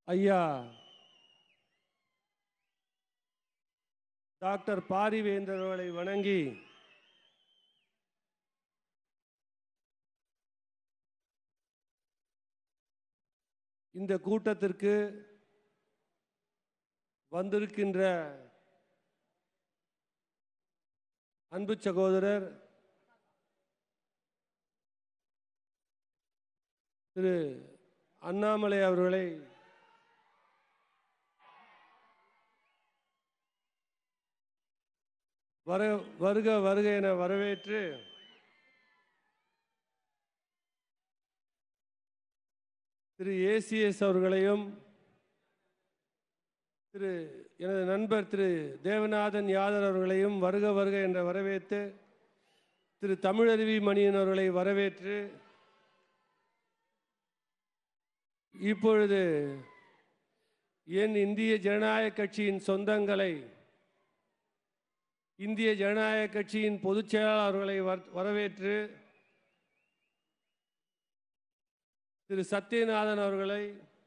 ஐயா டாக்டர் பாரிவேந்தர் அவர்களை வணங்கி இந்த கூட்டத்திற்கு வந்திருக்கின்ற அன்பு சகோதரர் திரு அண்ணாமலை அவர்களை வருக வருக என வரவேற்று திரு ஏசிஎஸ் அவர்களையும் திரு எனது நண்பர் திரு தேவநாதன் யாதவ் அவர்களையும் வருக வருக என்ற வரவேற்று திரு தமிழருவி மணியன் அவர்களை வரவேற்று இப்பொழுது என் இந்திய ஜனநாயக கட்சியின் சொந்தங்களை இந்திய ஜனநாயக கட்சியின் பொதுச் செயலாளர் அவர்களை வரவேற்று திரு சத்யநாதன் அவர்களை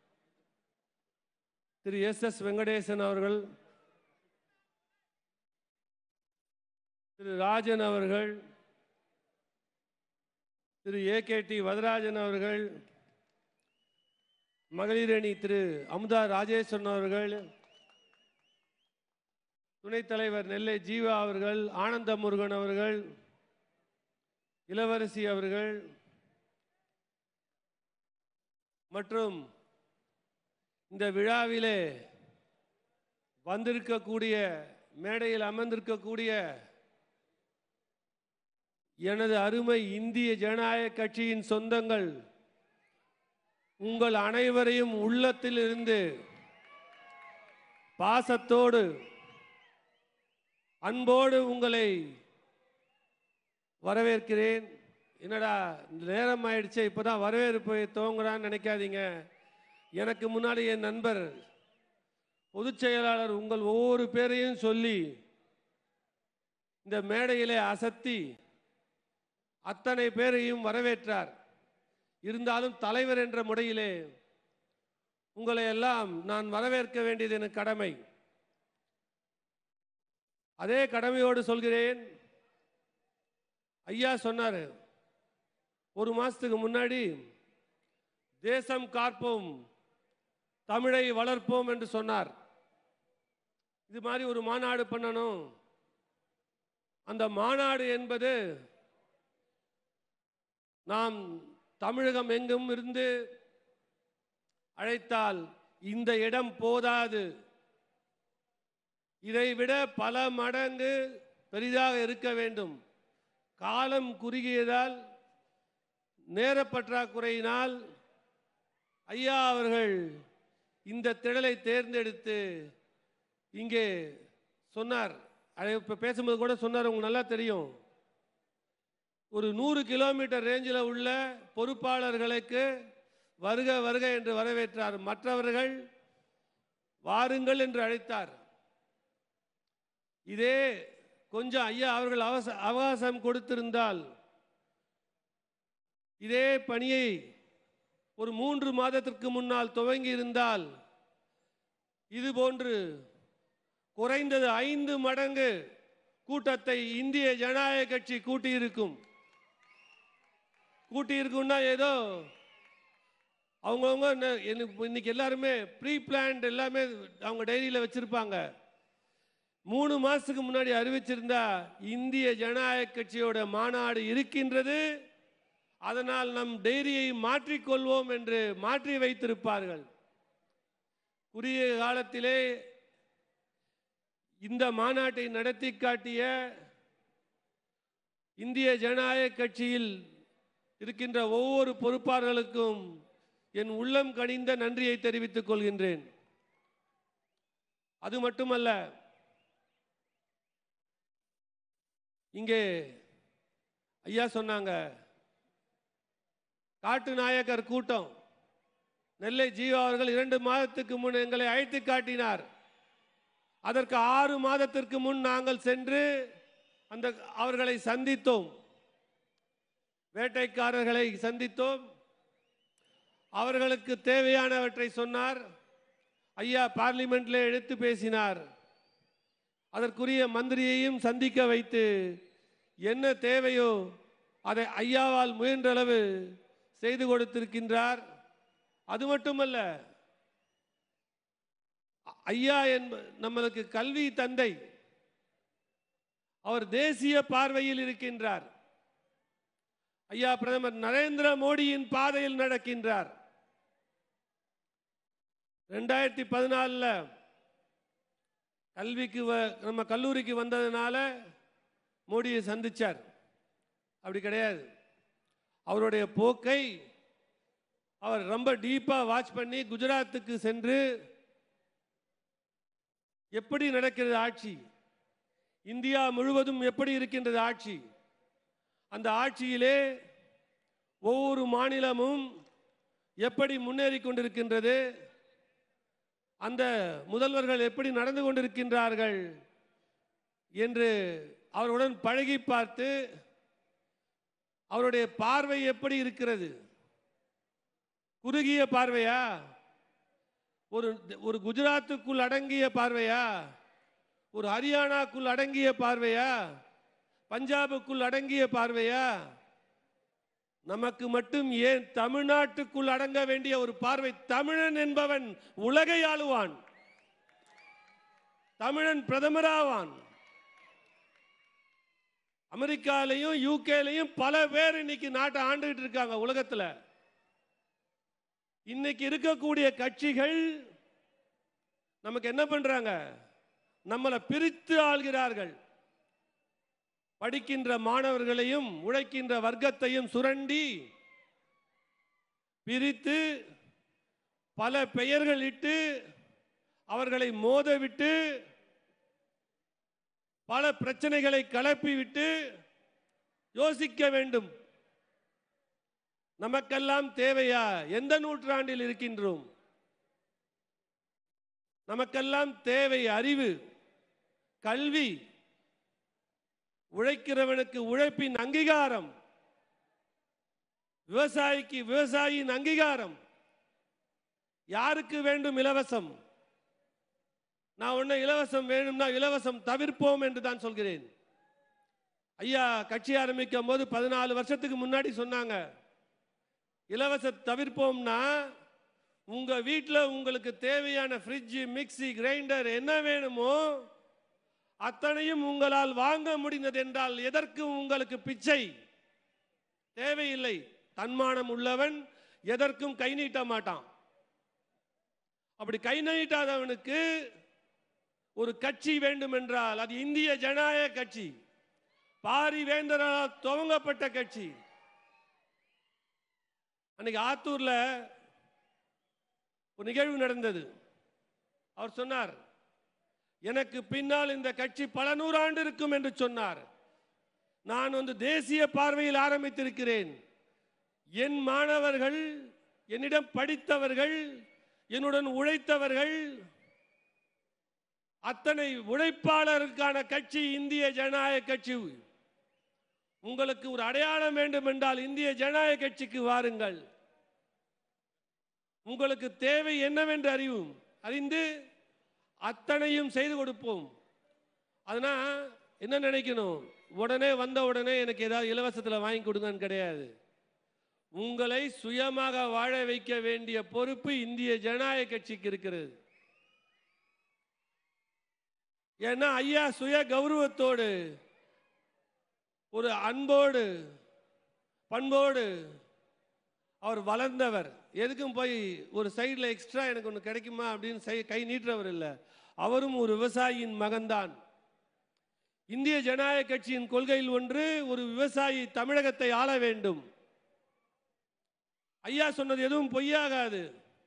திரு எஸ் வெங்கடேசன் அவர்கள் திரு ராஜன் அவர்கள் திரு ஏகேடி வரதராஜன் அவர்கள் மகளிர் அணி திரு அமுதா ராஜேஸ்வரன் அவர்கள் துணைத் தலைவர் நெல்லை ஜீவா அவர்கள் ஆனந்த முருகன் அவர்கள் இளவரசி அவர்கள் மற்றும் இந்த விழாவிலே வந்திருக்கக்கூடிய மேடையில் அமர்ந்திருக்கக்கூடிய எனது அருமை இந்திய ஜனநாயக கட்சியின் சொந்தங்கள் உங்கள் அனைவரையும் உள்ளத்தில் இருந்து பாசத்தோடு அன்போடு உங்களை வரவேற்கிறேன். என்னடா நேரம் ஆயிடுச்சு இப்போதான் வரவேற்பு துவங்குறான்னு நினைக்காதீங்க. எனக்கு முன்னாடி என் நண்பர் பொதுச் செயலாளர் உங்கள் ஒவ்வொரு பேரையும் சொல்லி இந்த மேடையிலே அசத்தி அத்தனை பேரையும் வரவேற்றார். இருந்தாலும் தலைவர் என்ற முறையிலே உங்களை எல்லாம் நான் வரவேற்க வேண்டியது எனக்கு கடமை. அதே கடமையோடு சொல்கிறேன். ஐயா சொன்னார் ஒரு மாசத்துக்கு முன்னாடி தேசம் காப்போம் தமிழை வளர்ப்போம் என்று சொன்னார். இது மாதிரி ஒரு மாநாடு பண்ணணும். அந்த மாநாடு என்பது நாம் தமிழகம் எங்கும் இருந்து அழைத்தால் இந்த இடம் போதாது. இதைவிட பல மடங்கு பெரிதாக இருக்க வேண்டும். காலம் குறுகியதால் நேர பற்றாக்குறையினால் ஐயா அவர்கள் இந்த திடலை தேர்ந்தெடுத்து இங்கே சொன்னார். இப்போ பேசும்போது கூட சொன்னார், உங்களுக்கு நல்லா தெரியும். ஒரு 100 கிலோமீட்டர் ரேஞ்சில் உள்ள பொறுப்பாளர்களுக்கு வருக வருக என்று வரவேற்றார். மற்றவர்கள் வாருங்கள் என்று அழைத்தார். இதே கொஞ்சம் ஐயா அவர்கள் அவகாசம் கொடுத்திருந்தால் இதே பணியை ஒரு 3 மாதத்திற்கு முன்னால் துவங்கி இருந்தால் இதுபோன்று குறைந்தது 5 மடங்கு கூட்டத்தை இந்திய ஜனநாயக கட்சி கூட்டியிருக்கும்னா ஏதோ அவங்கவுங்க இன்னைக்கு எல்லாருமே ப்ரீ பிளான்ட் எல்லாமே அவங்க டைரியில் வச்சிருப்பாங்க. 3 மாசத்துக்கு முன்னாடி அறிவிச்சிருந்தா இந்திய ஜனநாயக கட்சியோட மாநாடு இருக்கின்றது, அதனால் நம் டைரியை மாற்றிக்கொள்வோம் என்று மாற்றி வைத்திருப்பார்கள். குறுகிய காலத்திலே இந்த மாநாட்டை நடத்தி காட்டிய இந்திய ஜனநாயக கட்சியில் இருக்கின்ற ஒவ்வொரு பொறுப்பாளர்களுக்கும் என் உள்ளம் கனிந்த நன்றியை தெரிவித்துக் கொள்கின்றேன். அது மட்டுமல்ல, இங்கே ஐயா சொன்னாங்க காட்டு நாயக்கர் கூட்டம். நெல்லை ஜீவா அவர்கள் 2 மாதத்துக்கு முன் எங்களை அழைத்து காட்டினார். அதற்கு 6 மாதத்திற்கு முன் நாங்கள் சென்று அவர்களை சந்தித்தோம். வேட்டைக்காரர்களை சந்தித்தோம். அவர்களுக்கு தேவையானவற்றை சொன்னார். ஐயா பார்லிமெண்ட்ல எடுத்து பேசினார். அதற்குரிய மந்திரியையும் சந்திக்க வைத்து என்ன தேவையோ அதை ஐயாவால் முயன்ற அளவு செய்து கொடுத்திருக்கின்றார். அது மட்டுமல்ல, ஐயா நம்மளுக்கு கல்வி தந்தை. அவர் தேசிய பார்வையில் இருக்கின்றார். ஐயா பிரதமர் நரேந்திர மோடியின் பாதையில் நடக்கின்றார். 2014 கல்விக்கு நம்ம கல்லூரிக்கு வந்ததுனால மோடியை சந்திச்சார். அப்படி கிடையாது. அவருடைய போக்கை அவர் ரொம்ப டீப்பா வாட்ச் பண்ணி குஜராத்துக்கு சென்று எப்படி நடக்கிறது ஆட்சி, இந்தியா முழுவதும் எப்படி இருக்கின்றது ஆட்சி, அந்த ஆட்சியிலே ஒவ்வொரு மாநிலமும் எப்படி முன்னேறி கொண்டிருக்கின்றது, அந்த முதல்வர்கள் எப்படி நடந்து கொண்டிருக்கின்றார்கள் என்று அவருடன் பழகி பார்த்து அவருடைய பார்வை எப்படி இருக்கிறது, குறுகிய பார்வையா, ஒரு குஜராத்துக்குள் அடங்கிய பார்வையா, ஒரு ஹரியானாக்குள் அடங்கிய பார்வையா, பஞ்சாபுக்குள் அடங்கிய பார்வையா, நமக்கு மட்டும் ஏன் தமிழ்நாட்டுக்குள் அடங்க வேண்டிய ஒரு பார்வை? தமிழன் என்பவன் உலகை ஆளுவான், தமிழன் பிரதமராவான். அமெரிக்காலையும் யூகேலையும் பல பேர் இன்னைக்கு நாட்டை ஆண்டுகிட்டு இருக்காங்க உலகத்துல. இன்னைக்கு இருக்கக்கூடிய கட்சிகள் நமக்கு என்ன பண்றாங்க? நம்மளை பிரித்து ஆள்கிறார்கள். படிக்கின்ற மாணவர்களையும் உழைக்கின்ற வர்க்கத்தையும் சுரண்டி பிரித்து பல பெயர்கள் இட்டு அவர்களை மோதவிட்டு பல பிரச்சனைகளை கிளப்பி விட்டு யோசிக்க வேண்டும். நமக்கெல்லாம் தேவையா? எந்த நூற்றாண்டில் இருக்கின்றோம்? நமக்கெல்லாம் தேவை அறிவு, கல்வி, உழைக்கிறவனுக்கு உழைப்பின் அங்கீகாரம், விவசாயிக்கு விவசாயியின் அங்கீகாரம். யாருக்கு வேண்டும் இலவசம்? நான் ஒன்னும் இலவசம் வேணும்னா இலவசம் தவிர்ப்போம் என்று தான் சொல்கிறேன். ஐயா கட்சி ஆரம்பிக்கும் போது 14 வருஷத்துக்கு முன்னாடி சொன்னாங்க, இலவச தவிர்ப்போம்னா உங்க வீட்டில் உங்களுக்கு தேவையான ஃப்ரிட்ஜ், மிக்சி, கிரைண்டர் என்ன வேணுமோ அத்தனையும் உங்களால் வாங்க முடிந்தது என்றால் எதற்கு உங்களுக்கு பிச்சை? தேவையில்லை. தன்மானம் உள்ளவன் எதற்கும் கை நீட்ட மாட்டான். அப்படி கை நீட்டாதவனுக்கு ஒரு கட்சி வேண்டும் என்றால் அது இந்திய ஜனநாயக கட்சி, பாரிவேந்தரால் துவங்கப்பட்ட கட்சி. அன்னைக்கு ஆத்தூர்ல ஒரு நிகழ்வு நடந்தது. அவர் சொன்னார், எனக்கு பின்னால் இந்த கட்சி பல நூறாண்டு இருக்கும் என்று சொன்னார். நான் தேசிய பார்வையில் ஆரம்பித்திருக்கிறேன். என் மாணவர்கள், என்னிடம் படித்தவர்கள், என்னுடன் உழைத்தவர்கள், அத்தனை உழைப்பாளருக்கான கட்சி இந்திய ஜனநாயக கட்சி. உங்களுக்கு ஒரு அடையாளம் வேண்டும் என்றால் இந்திய ஜனநாயக கட்சிக்கு வாருங்கள். உங்களுக்கு தேவை என்னவென்று அறிந்து அத்தனையும் செய்து கொடுப்போம். அதனால் என்ன நினைக்கணும்? உடனே வந்த உடனே எனக்கு ஏதாவது இலவசத்தில் வாங்கி கொடுங்கன்னு கிடையாது. உங்களை சுயமாக வாழ வைக்க வேண்டிய பொறுப்பு இந்திய ஜனநாயக கட்சிக்கு இருக்கிறது. ஏன்னா ஐயா சுய கௌரவத்தோடு, ஒரு அன்போடு, பண்போடு அவர் வளர்ந்தவர். எதுக்கும் போய் ஒரு சைடில் எக்ஸ்ட்ரா எனக்கு ஒன்று கிடைக்குமா அப்படின்னு கை நீட்டுறவர் இல்லை. அவரும் ஒரு விவசாயியின் மகன்தான். இந்திய ஜனநாயக கட்சியின் கொள்கையில் ஒன்று, ஒரு விவசாயி தமிழகத்தை ஆள வேண்டும். ஐயா சொன்னது எதுவும் பொய்யாகாது.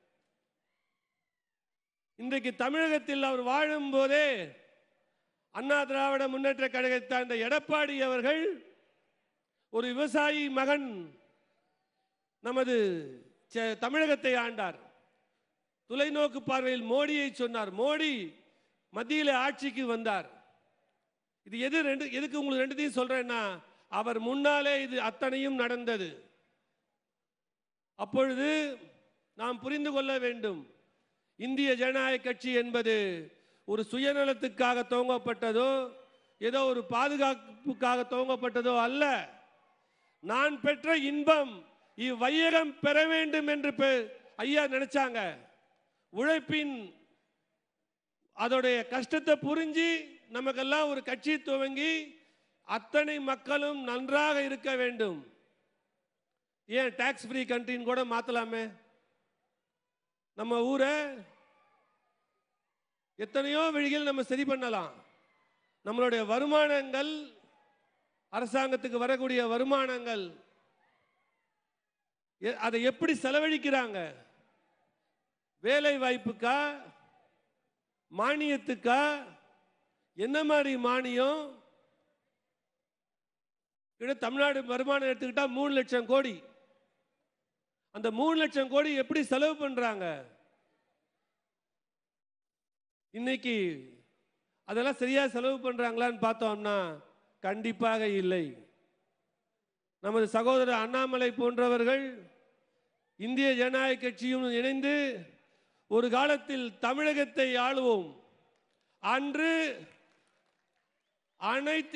இன்றைக்கு தமிழகத்தில் அவர் வாழும் போதே அண்ணா திராவிட முன்னேற்ற கழகத்தை அந்த எடப்பாடி அவர்கள் ஒரு விவசாயி மகன் நமது தமிழகத்தை ஆண்டார். தொலைநோக்கு பார்வையில் மோடியை சொன்னார். மோடி மத்தியில் ஆட்சிக்கு வந்தார். இது எதுக்கு உங்களுக்கு ரெண்டுத்தையும் சொல்றேன்னா, அவர் முன்னாலே இது அத்தனையும் நடந்தது. அப்பொழுது நாம் புரிந்து கொள்ள வேண்டும், இந்திய ஜனநாயக கட்சி என்பது ஒரு சுயநலத்துக்காக துவங்கப்பட்டதோ ஏதோ ஒரு பாதுகாப்புக்காக துவங்கப்பட்டதோ அல்ல. நான் பெற்ற இன்பம் இவ்வையகம் பெற வேண்டும் என்று ஐயா நினைச்சாங்க. உழைப்பின் அதோடைய கஷ்டத்தை புரிஞ்சு நமக்கெல்லாம் ஒரு கட்சி துவங்கி அத்தனை மக்களும் நன்றாக இருக்க வேண்டும். ஏன் டாக்ஸ் ஃப்ரீ கண்ட்ரின்னு கூட மாத்தலாமே. நம்ம ஊரை எத்தனையோ வழிகள் நம்ம சரி பண்ணலாம். நம்மளுடைய வருமானங்கள், அரசாங்கத்துக்கு வரக்கூடிய வருமானங்கள் அதை எப்படி செலவழிக்கிறாங்க? வேலை வாய்ப்புக்கா, மானியத்துக்கா? என்ன மாதிரி மானியம்? தமிழ்நாடு வருமானம் எடுத்துக்கிட்டா 3 லட்சம் கோடி. அந்த 3 லட்சம் கோடி எப்படி செலவு பண்றாங்க? இன்னைக்கு அதெல்லாம் சரியா செலவு பண்றாங்களான்னு பார்த்தோம்னா கண்டிப்பாக இல்லை. நமது சகோதரர் அண்ணாமலை போன்றவர்கள் இந்திய ஜனநாயக கட்சியும் இணைந்து ஒரு காலத்தில் தமிழகத்தை ஆளுவோம், அன்று அனைத்து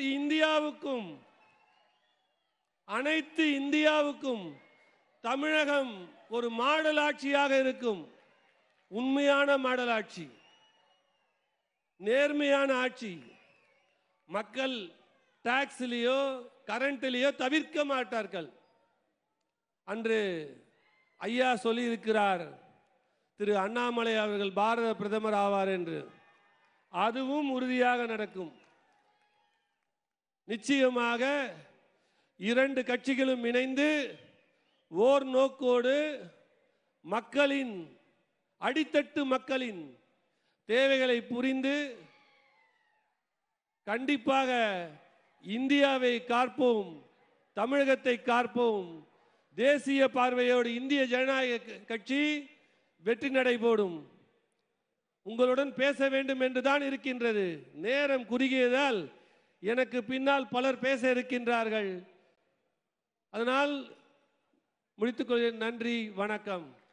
இந்தியாவுக்கும் தமிழகம் ஒரு மாடல் ஆட்சியாக இருக்கும். உண்மையான மாடல் ஆட்சி, நேர்மையான ஆட்சி. மக்கள் டாக்ஸ்லயோ கரண்ட்லயோ தவிர்க்க மாட்டார்கள். அன்று ஐயா சொல்லி இருக்கிறார், திரு அண்ணாமலை அவர்கள் பாரத பிரதமர் ஆவார் என்று. அதுவும் உறுதியாக நடக்கும். நிச்சயமாக 2 கட்சிகளும் இணைந்து ஓர் நோக்கோடு மக்களின், அடித்தட்டு மக்களின் தேவைகளை புரிந்து கண்டிப்பாக இந்தியாவை காப்போம், தமிழகத்தை காப்போம். தேசிய பார்வையோடு இந்திய ஜனநாயக கட்சி வெற்றி நடை போடும். உங்களுடன் பேச வேண்டும் என்றுதான் இருக்கின்றது. நேரம் குறுகியதால் எனக்கு பின்னால் பலர் பேச இருக்கின்றார்கள். அதனால் முடித்துக் கொள்கிறேன். நன்றி, வணக்கம்.